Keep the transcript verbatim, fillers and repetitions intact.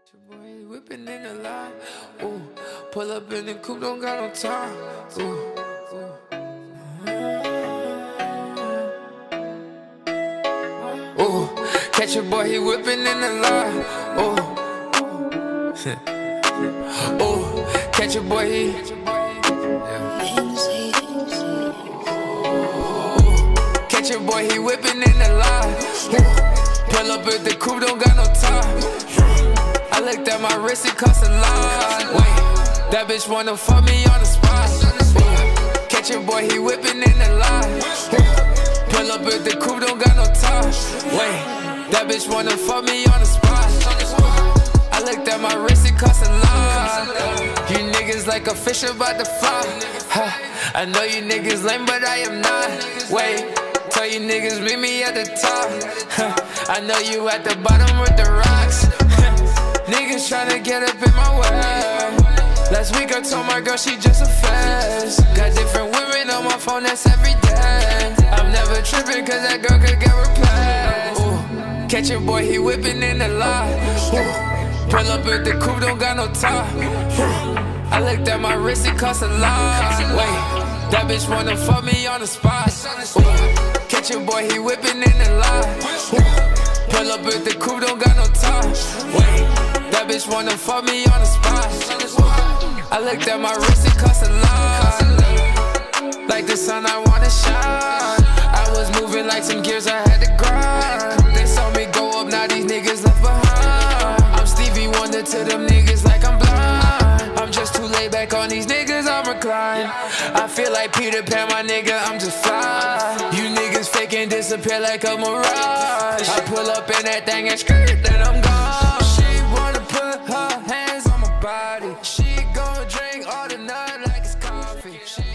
Your boy whipping in the line, ooh. Pull up in the coupe, don't got no time, ooh. Ooh, ooh. Catch your boy, he whipping in the line, ooh. Ooh, catch your boy, he. Ooh, catch your boy, he whipping in the line. Ooh. Pull up in the coupe, don't got no time. I looked at my wrist, it cost a lot. Wait, that bitch wanna fuck me on the spot. Ooh, catch your boy, he whipping in the line. Ooh, pull up with the coupe, don't got no top. Wait, that bitch wanna fuck me on the spot. I looked at my wrist, it cost a lot. You niggas like a fish about to fly. Huh, I know you niggas lame, but I am not. Wait, tell you niggas meet me at the top. Huh, I know you at the bottom with the rocks. Niggas tryna get up in my way. Last week I told my girl she just a phase. Got different women on my phone, that's every day. I'm never tripping cause that girl could get replaced. Ooh, catch your boy, he whipping in the lot. Ooh, pull up with the coupe, don't got no top. Ooh, I looked at my wrist, it cost a lot. Wait, that bitch wanna fuck me on the spot. Ooh, catch your boy, he whipping in the lot. Ooh, pull up with the coupe, don't got no top. Wait, that bitch wanna fuck me on the spot. I looked at my wrist, it cost a lot. Like the sun, I wanna shine. I was moving like some gears, I had to grind. They saw me go up, now these niggas left behind. I'm Stevie Wonder to them niggas like I'm blind. I'm just too laid back on these niggas, I'm reclined. I feel like Peter Pan, my nigga, I'm just fly. You niggas fake and disappear like a mirage. I pull up in that thing and skirt, then I'm gone. She wanna put her hands on my body. She gon' drink all the night like it's coffee. She